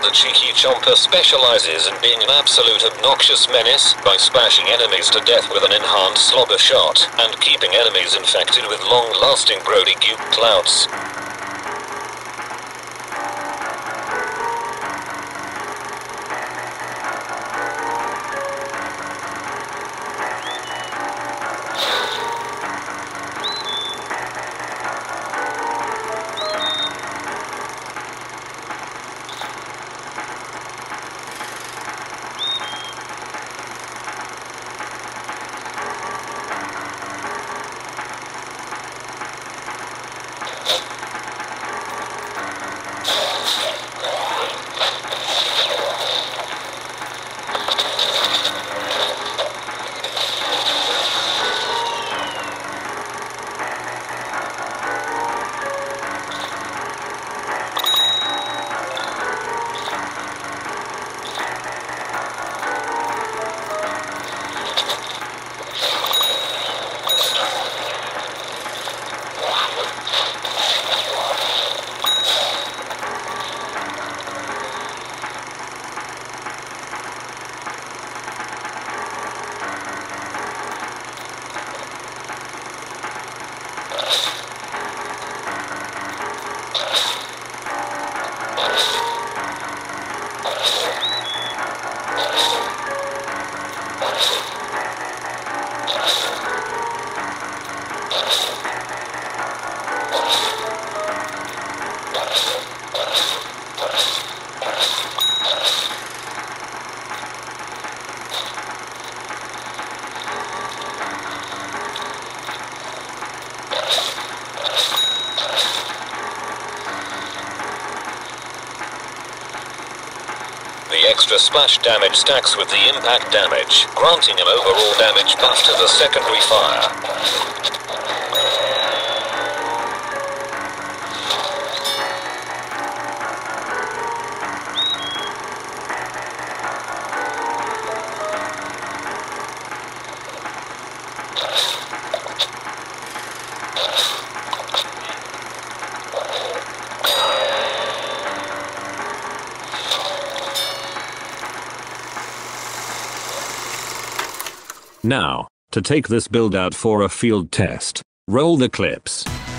the cheeky Chomper specializes in being an absolute obnoxious menace by smashing enemies to death with an enhanced slobber shot, and keeping enemies infected with long-lasting Brody goop clouds. The extra splash damage stacks with the impact damage, granting an overall damage buff to the secondary fire. Now, to take this build out for a field test, roll the clips.